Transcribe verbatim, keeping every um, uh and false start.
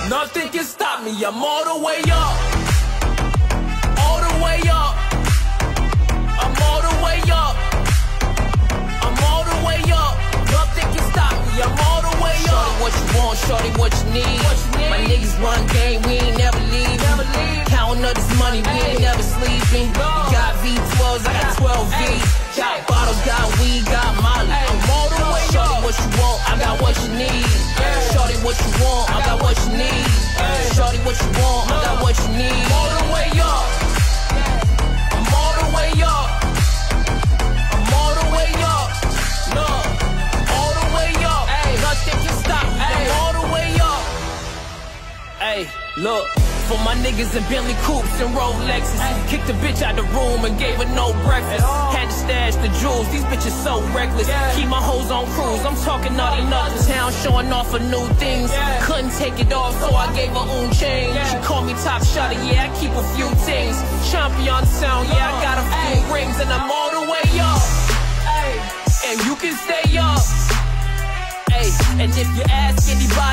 Nothing can stop me, I'm all the way up. All the way up. I'm all the way up. I'm all the way up. Nothing can stop me, I'm all the way up. Shorty what you want, shorty what you need. What you need. My niggas run game, we ain't never leave. Never leave. Counting up this money, we ain't never sleeping. No. Got V twelves, I got twelve V's. Got bottles, got weed, got Molly. I'm all the way up. Shorty what you want, I got what you need. Shorty what you want, I got what you need. Shorty what you want, I got what you need. All the way up. I'm all the way up. I'm all the way up. No, all the way up. Nothing can stop me. I'm all the way up. Hey, look. For my niggas in Bentley coupes and Rolexes, kicked the bitch out the room and gave her no breakfast. Had to stash the jewels, these bitches so reckless. Keep my hoes on cruise, I'm talking naughty another town, showing off for new things. Couldn't take it off, so I gave her own change. She called me top shotter, yeah, I keep a few things. Champion sound, yeah, I got a few rings, and I'm all the way up. And you can stay up. And if you ask anybody,